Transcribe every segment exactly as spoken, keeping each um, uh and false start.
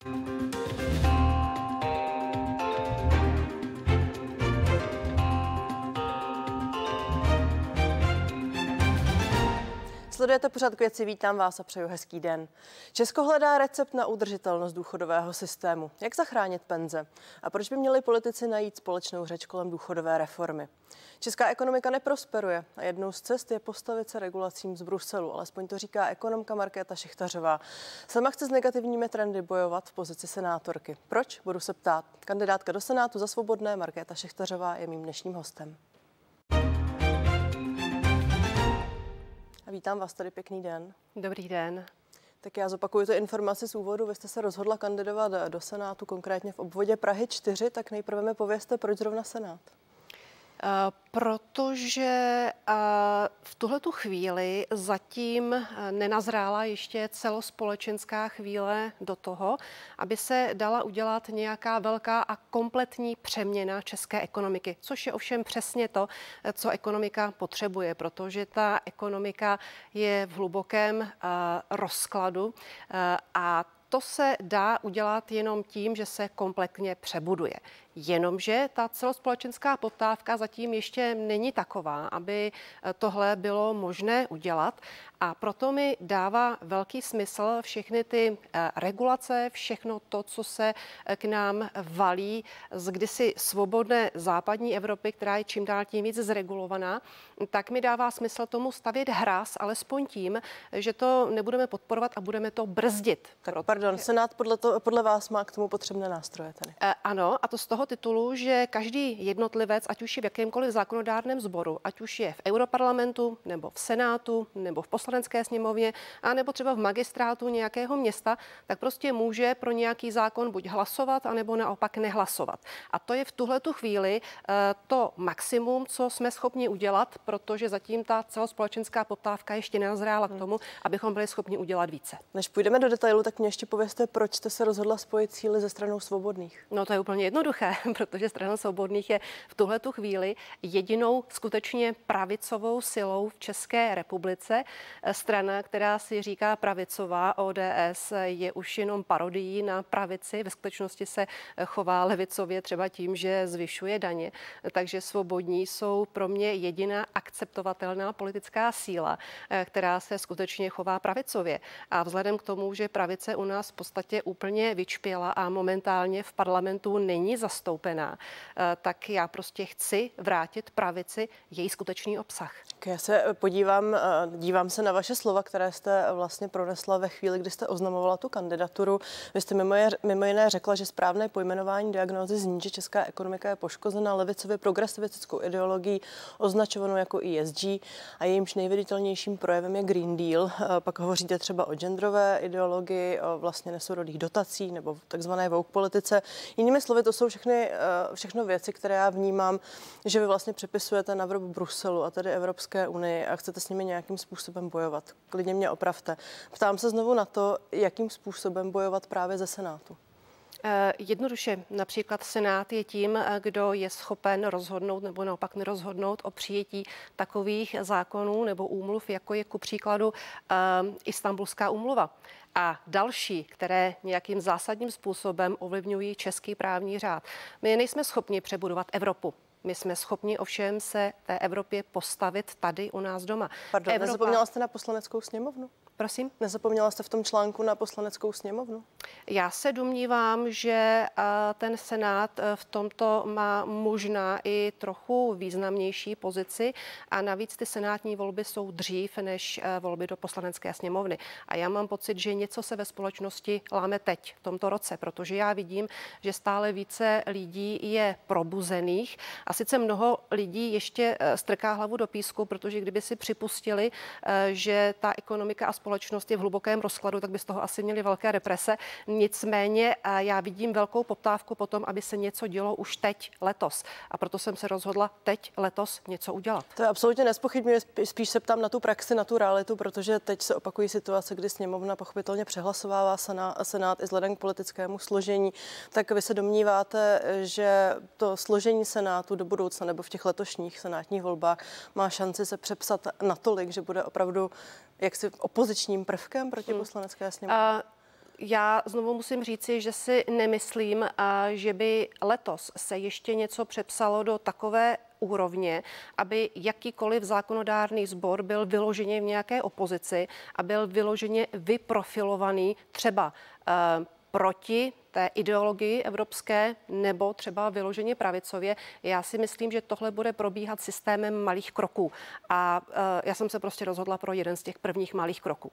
Sledujete pořad K věci, vítám vás a přeju hezký den. Česko hledá recept na udržitelnost důchodového systému. Jak zachránit penze? A proč by měli politici najít společnou řeč kolem důchodové reformy? Česká ekonomika neprosperuje a jednou z cest je postavit se regulacím z Bruselu, alespoň to říká ekonomka Markéta Šichtařová. Sama chce s negativními trendy bojovat v pozici senátorky. Proč? Budu se ptát. Kandidátka do Senátu za Svobodné Markéta Šichtařová je mým dnešním hostem. Vítám vás tady, pěkný den. Dobrý den. Tak já zopakuju tu informaci z úvodu. Vy jste se rozhodla kandidovat do Senátu, konkrétně v obvodě Prahy čtyři, tak nejprve mi povězte, proč zrovna Senát? Protože v tuhletu chvíli zatím nenazrála ještě celospolečenská chvíle do toho, aby se dala udělat nějaká velká a kompletní přeměna české ekonomiky, což je ovšem přesně to, co ekonomika potřebuje, protože ta ekonomika je v hlubokém rozkladu a to se dá udělat jenom tím, že se kompletně přebuduje. Jenomže ta celospolečenská poptávka zatím ještě není taková, aby tohle bylo možné udělat. A proto mi dává velký smysl všechny ty regulace, všechno to, co se k nám valí z kdysi svobodné západní Evropy, která je čím dál tím víc zregulovaná, tak mi dává smysl tomu stavět hráz, alespoň tím, že to nebudeme podporovat a budeme to brzdit. Tak pardon, Senát podle, to, podle vás má k tomu potřebné nástroje tedy? Ano, a to z toho titulu, že každý jednotlivec, ať už je v jakémkoliv zákonodárném sboru, ať už je v Europarlamentu, nebo v Senátu, nebo v Poslanecké sněmovně, a nebo třeba v magistrátu nějakého města, tak prostě může pro nějaký zákon buď hlasovat, anebo naopak nehlasovat. A to je v tuhletu chvíli to maximum, co jsme schopni udělat, protože zatím ta celospolečenská poptávka ještě nenazrála k tomu, abychom byli schopni udělat více. Než půjdeme do detailu, tak mě ještě povězte, proč jste se rozhodla spojit síly ze Stranou svobodných? No to je úplně jednoduché, protože Strana svobodných je v tuhletu chvíli jedinou skutečně pravicovou silou v České republice. Strana, která si říká pravicová, O D S, je už jenom parodií na pravici. Ve skutečnosti se chová levicově třeba tím, že zvyšuje daně. Takže svobodní jsou pro mě jediná akceptovatelná politická síla, která se skutečně chová pravicově. A vzhledem k tomu, že pravice u nás v podstatě úplně vyčpěla a momentálně v parlamentu není zastoupená, tak já prostě chci vrátit pravici její skutečný obsah. Já se podívám, dívám se na vaše slova, které jste vlastně pronesla ve chvíli, kdy jste oznamovala tu kandidaturu. Vy jste mimo, je, mimo jiné řekla, že správné pojmenování diagnózy zní, že česká ekonomika je poškozena levicově progresivistickou ideologií označovanou jako E S G a jejímž nejviditelnějším projevem je Green Deal. Pak hovoříte třeba o genderové ideologii, o vlastně nesourodých dotací nebo takzvané woke politice. Jinými slovy, to jsou všechny, všechno věci, které já vnímám, že vy vlastně přepisujete na vrub Bruselu a tedy Evropské unii a chcete s nimi nějakým způsobem bojovat. Klidně mě opravte. Ptám se znovu na to, jakým způsobem bojovat právě ze Senátu. Jednoduše, například Senát je tím, kdo je schopen rozhodnout nebo naopak nerozhodnout o přijetí takových zákonů nebo úmluv, jako je ku příkladu uh, Istanbulská úmluva. A další, které nějakým zásadním způsobem ovlivňují český právní řád. My nejsme schopni přebudovat Evropu. My jsme schopni ovšem se té Evropě postavit tady u nás doma. Pardon, Evropa... nezapomněla jste na Poslaneckou sněmovnu? Prosím? Nezapomněla jste v tom článku na Poslaneckou sněmovnu? Já se domnívám, že ten Senát v tomto má možná i trochu významnější pozici a navíc ty senátní volby jsou dřív než volby do Poslanecké sněmovny. A já mám pocit, že něco se ve společnosti láme teď, v tomto roce, protože já vidím, že stále více lidí je probuzených a sice mnoho lidí ještě strká hlavu do písku, protože kdyby si připustili, že ta ekonomika a společnost je v hlubokém rozkladu, tak by z toho asi měli velké represe. Nicméně já vidím velkou poptávku po tom, aby se něco dělo už teď, letos. A proto jsem se rozhodla teď, letos něco udělat. To je absolutně nezpochybňuje, spíš se ptám na tu praxi, na tu realitu, protože teď se opakují situace, kdy sněmovna pochopitelně přehlasovává Senát i vzhledem k politickému složení. Tak vy se domníváte, že to složení Senátu do budoucna nebo v těch letošních senátních volbách má šanci se přepsat natolik, že bude opravdu jaksi opozičním prvkem proti hmm. Poslanecké sněmovně? Já znovu musím říci, že si nemyslím, že by letos se ještě něco přepsalo do takové úrovně, aby jakýkoliv zákonodárný sbor byl vyloženě v nějaké opozici a byl vyloženě vyprofilovaný třeba uh, proti té ideologii evropské nebo třeba vyloženě pravicově. Já si myslím, že tohle bude probíhat systémem malých kroků. A uh, já jsem se prostě rozhodla pro jeden z těch prvních malých kroků.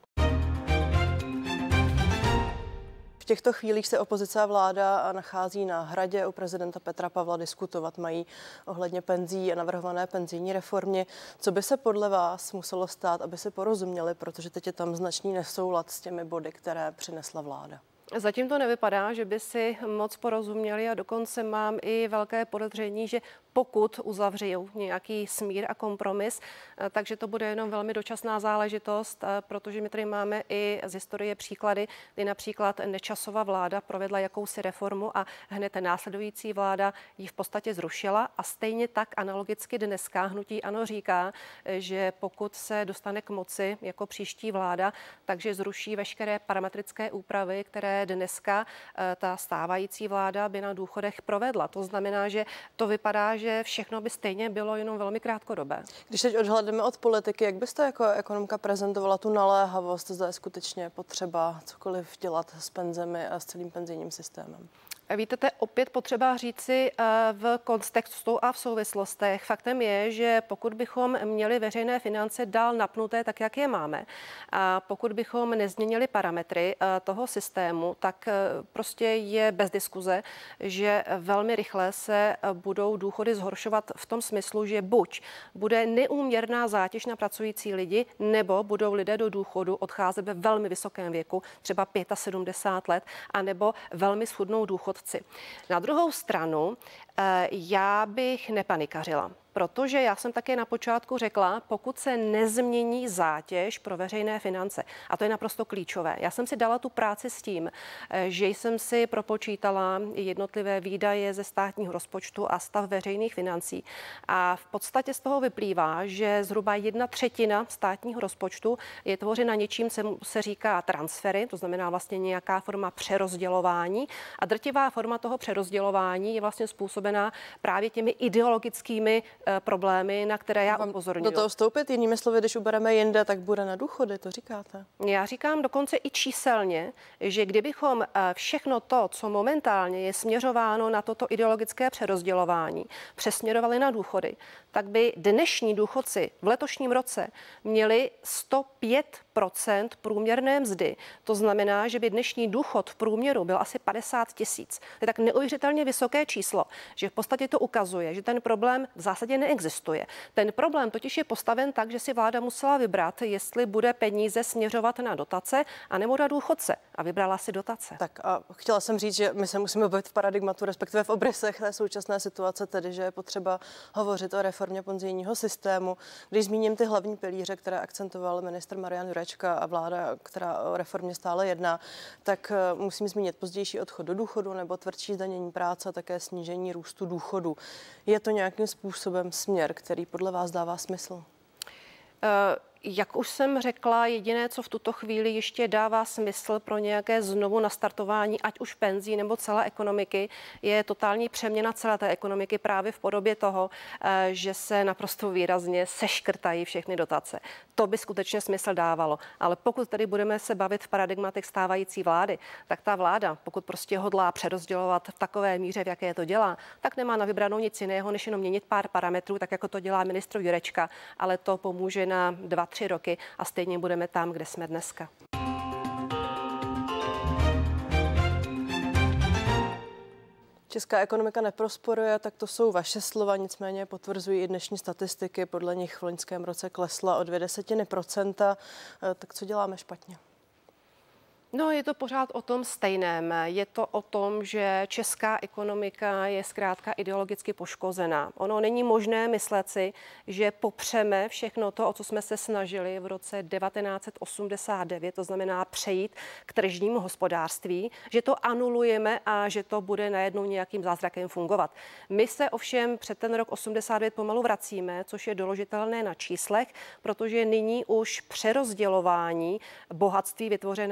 V těchto chvílích se opozice a vláda nachází na Hradě u prezidenta Petra Pavla, diskutovat mají ohledně penzí a navrhované penzijní reformě. Co by se podle vás muselo stát, aby se porozuměli, protože teď je tam značný nesoulad s těmi body, které přinesla vláda? Zatím to nevypadá, že by si moc porozuměli a dokonce mám i velké podezření, že pokud uzavřou nějaký smír a kompromis, takže to bude jenom velmi dočasná záležitost, protože my tady máme i z historie příklady, kdy například Nečasova vláda provedla jakousi reformu a hned následující vláda ji v podstatě zrušila a stejně tak analogicky dneska hnutí ANO říká, že pokud se dostane k moci jako příští vláda, takže zruší veškeré parametrické úpravy, které dneska ta stávající vláda by na důchodech provedla. To znamená, že to vypadá, že všechno by stejně bylo jenom velmi krátkodobé. Když teď odhlédneme od politiky, jak byste jako ekonomka prezentovala tu naléhavost, zda je skutečně potřeba cokoliv dělat s penzemi a s celým penzijním systémem? Víte, to je opět potřeba říci v kontextu a v souvislostech. Faktem je, že pokud bychom měli veřejné finance dál napnuté tak, jak je máme, a pokud bychom nezměnili parametry toho systému, tak prostě je bez diskuze, že velmi rychle se budou důchody zhoršovat v tom smyslu, že buď bude neúměrná zátěž na pracující lidi, nebo budou lidé do důchodu odcházet ve velmi vysokém věku, třeba sedmdesát pět let, anebo velmi schudnou důchod. Na druhou stranu já bych nepanikařila, protože já jsem také na počátku řekla, pokud se nezmění zátěž pro veřejné finance, a to je naprosto klíčové. Já jsem si dala tu práci s tím, že jsem si propočítala jednotlivé výdaje ze státního rozpočtu a stav veřejných financí a v podstatě z toho vyplývá, že zhruba jedna třetina státního rozpočtu je tvořena něčím, co se říká transfery, to znamená vlastně nějaká forma přerozdělování a drtivá forma toho přerozdělování je vlastně způsobená právě těmi ideologickými problémy, na které já upozorňuji. Do toho vstoupit, jinými slovy, když ubereme jinde, tak bude na důchody, to říkáte? Já říkám dokonce i číselně, že kdybychom všechno to, co momentálně je směřováno na toto ideologické přerozdělování, přesměrovali na důchody, tak by dnešní důchodci v letošním roce měli sto pět procent průměrné mzdy. To znamená, že by dnešní důchod v průměru byl asi padesát tisíc. To je tak neuvěřitelně vysoké číslo, že v podstatě to ukazuje, že ten problém v zásadě neexistuje. Ten problém totiž je postaven tak, že si vláda musela vybrat, jestli bude peníze směřovat na dotace a nebo na důchodce. A vybrala si dotace. Tak a chtěla jsem říct, že my se musíme bavit v paradigmatu, respektive v obrysech té současné situace, tedy že je potřeba hovořit o reformě penzijního systému. Když zmíním ty hlavní pilíře, které akcentoval ministr Marian Jurečka a vláda, která o reformě stále jedná, tak musím zmínit pozdější odchod do důchodu nebo tvrdší zdanění práce a také snížení růstu důchodu. Je to nějakým způsobem směr, který podle vás dává smysl? Uh... Jak už jsem řekla, jediné, co v tuto chvíli ještě dává smysl pro nějaké znovu nastartování, ať už penzí nebo celé ekonomiky, je totální přeměna celé té ekonomiky právě v podobě toho, že se naprosto výrazně seškrtají všechny dotace. To by skutečně smysl dávalo. Ale pokud tady budeme se bavit v paradigmatech stávající vlády, tak ta vláda, pokud prostě hodlá přerozdělovat v takové míře, v jaké to dělá, tak nemá na vybranou nic jiného, než jenom měnit pár parametrů, tak jako to dělá ministr Jurečka, ale to pomůže na dva tři roky a stejně budeme tam, kde jsme dneska. Česká ekonomika neprosperuje, tak to jsou vaše slova, nicméně potvrzují i dnešní statistiky. Podle nich v loňském roce klesla o dvě desetiny procenta. Tak co děláme špatně? No, je to pořád o tom stejném. Je to o tom, že česká ekonomika je zkrátka ideologicky poškozená. Ono není možné myslet si, že popřeme všechno to, o co jsme se snažili v roce devatenáct set osmdesát devět, to znamená přejít k tržnímu hospodářství, že to anulujeme a že to bude najednou nějakým zázrakem fungovat. My se ovšem před ten rok osmdesát devět pomalu vracíme, což je doložitelné na číslech, protože nyní už přerozdělování bohatství vytvořeného v České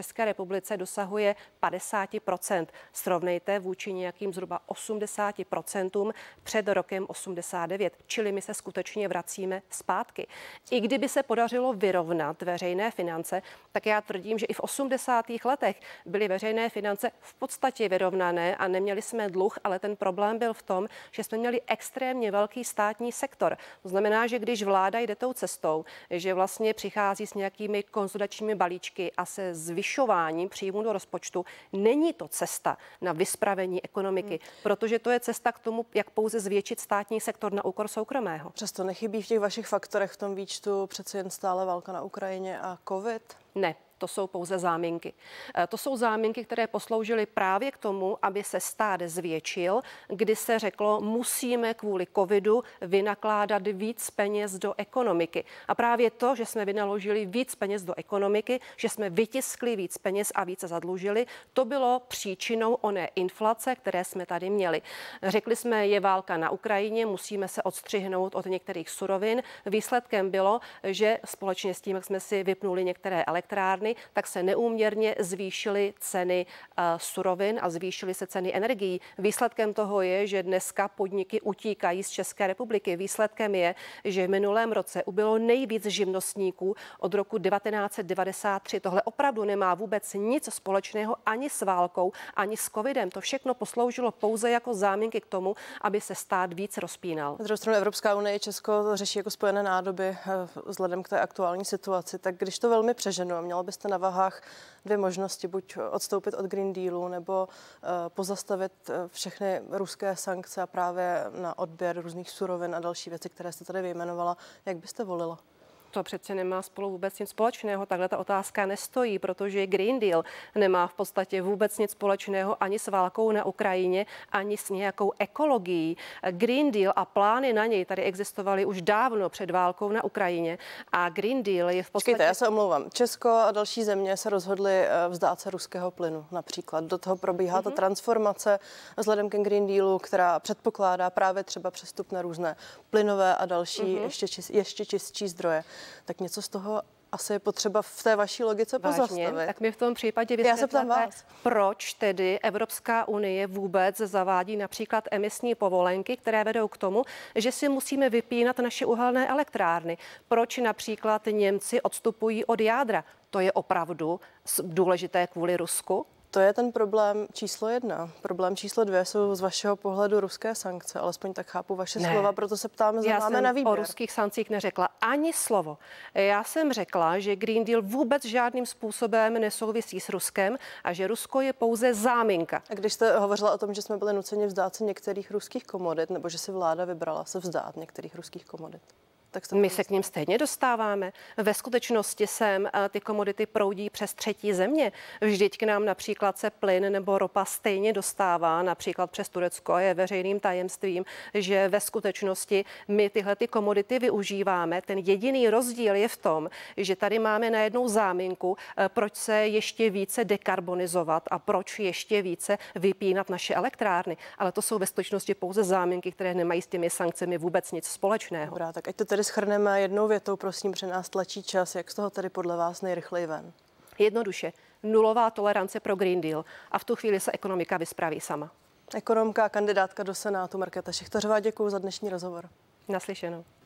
České republice dosahuje padesát procent. Srovnejte vůči nějakým zhruba osmdesáti procentům před rokem osmdesát devět, čili my se skutečně vracíme zpátky. I kdyby se podařilo vyrovnat veřejné finance, tak já tvrdím, že i v osmdesátých letech byly veřejné finance v podstatě vyrovnané a neměli jsme dluh, ale ten problém byl v tom, že jsme měli extrémně velký státní sektor. To znamená, že když vláda jde tou cestou, že vlastně přichází s nějakými konsolidačními balíčky a se zvyšováním příjmů do rozpočtu, není to cesta na vyspravení ekonomiky, hmm. protože to je cesta k tomu, jak pouze zvětšit státní sektor na úkor soukromého. Přesto nechybí v těch vašich faktorech v tom výčtu přece jen stále válka na Ukrajině a covid? Ne. To jsou pouze záminky. To jsou záminky, které posloužily právě k tomu, aby se stát zvětšil, kdy se řeklo, musíme kvůli covidu vynakládat víc peněz do ekonomiky. A právě to, že jsme vynaložili víc peněz do ekonomiky, že jsme vytiskli víc peněz a více zadlužili, to bylo příčinou oné inflace, které jsme tady měli. Řekli jsme, je válka na Ukrajině, musíme se odstřihnout od některých surovin. Výsledkem bylo, že společně s tím, jak jsme si vypnuli některé elektrárny, tak se neúměrně zvýšily ceny uh, surovin a zvýšily se ceny energií. Výsledkem toho je, že dneska podniky utíkají z České republiky. Výsledkem je, že v minulém roce ubylo nejvíc živnostníků od roku devatenáct set devadesát tři. Tohle opravdu nemá vůbec nic společného ani s válkou, ani s covidem. To všechno posloužilo pouze jako záminky k tomu, aby se stát víc rozpínal. Na druhou stranu Evropská unie Česko řeší jako spojené nádoby vzhledem k té aktuální situaci. Tak když to velmi přeženu a mělo byste na vahách dvě možnosti, buď odstoupit od Green Dealu nebo uh, pozastavit všechny ruské sankce a právě na odběr různých surovin a další věci, které jste tady vyjmenovala, jak byste volila? To přece nemá spolu vůbec nic společného. Takhle ta otázka nestojí, protože Green Deal nemá v podstatě vůbec nic společného ani s válkou na Ukrajině, ani s nějakou ekologií. Green Deal a plány na něj tady existovaly už dávno před válkou na Ukrajině a Green Deal je v podstatě... Počkejte, já se omlouvám. Česko a další země se rozhodly vzdát se ruského plynu například. Do toho probíhá mm-hmm. ta transformace vzhledem ke Green Dealu, která předpokládá právě třeba přestup na různé plynové a další mm-hmm. ještě, čist, ještě čistší zdroje. Tak něco z toho asi je potřeba v té vaší logice pozastavit. Vážně? Tak mi v tom případě vysvětlete, proč tedy Evropská unie vůbec zavádí například emisní povolenky, které vedou k tomu, že si musíme vypínat naše uhelné elektrárny. Proč například Němci odstupují od jádra? To je opravdu důležité kvůli Rusku? To je ten problém číslo jedna. Problém číslo dvě jsou z vašeho pohledu ruské sankce, alespoň tak chápu vaše ne. slova, proto se ptáme, zda máme na výběr. Já jsem o ruských sankcích neřekla ani slovo. Já jsem řekla, že Green Deal vůbec žádným způsobem nesouvisí s Ruskem a že Rusko je pouze záminka. A když jste hovořila o tom, že jsme byli nuceni vzdát se některých ruských komodit, nebo že si vláda vybrala se vzdát některých ruských komodit? My se k ním stejně dostáváme. Ve skutečnosti sem ty komodity proudí přes třetí země. Vždyť k nám například se plyn nebo ropa stejně dostává, například přes Turecko. Je veřejným tajemstvím, že ve skutečnosti my tyhle ty komodity využíváme. Ten jediný rozdíl je v tom, že tady máme najednou záminku, proč se ještě více dekarbonizovat a proč ještě více vypínat naše elektrárny. Ale to jsou ve skutečnosti pouze záminky, které nemají s těmi sankcemi vůbec nic společného. Dobrá, tak ať to tedy shrneme jednou větou, prosím, že nás tlačí čas. Jak z toho tedy podle vás nejrychleji ven? Jednoduše, nulová tolerance pro Green Deal a v tu chvíli se ekonomika vyspraví sama. Ekonomka a kandidátka do Senátu Markéta Šichtařová, děkuji za dnešní rozhovor. Naslyšenou.